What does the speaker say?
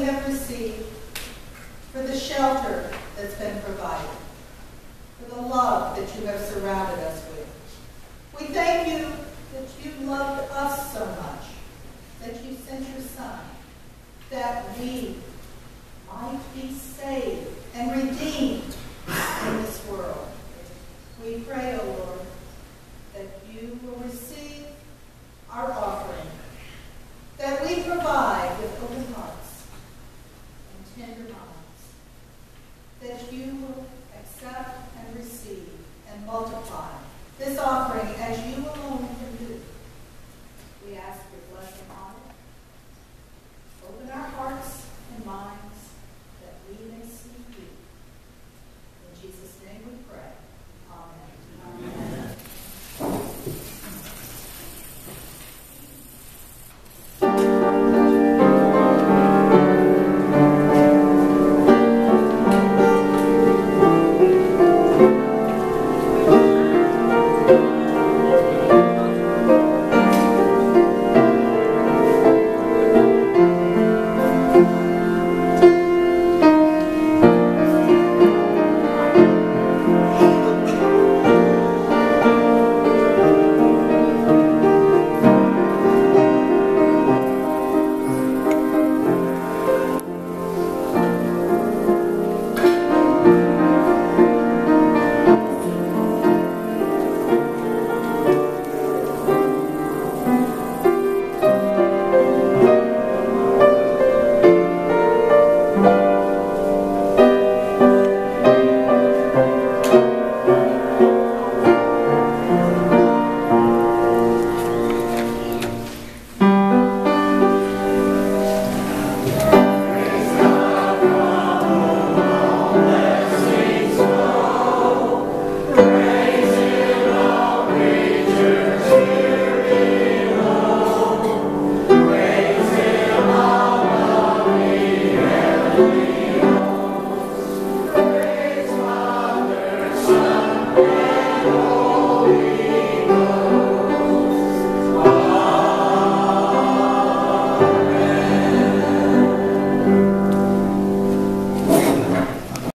have received, for the shelter that's been provided, for the love that you have surrounded us with. We thank you that you loved us so much, that you sent your Son, that we might be saved.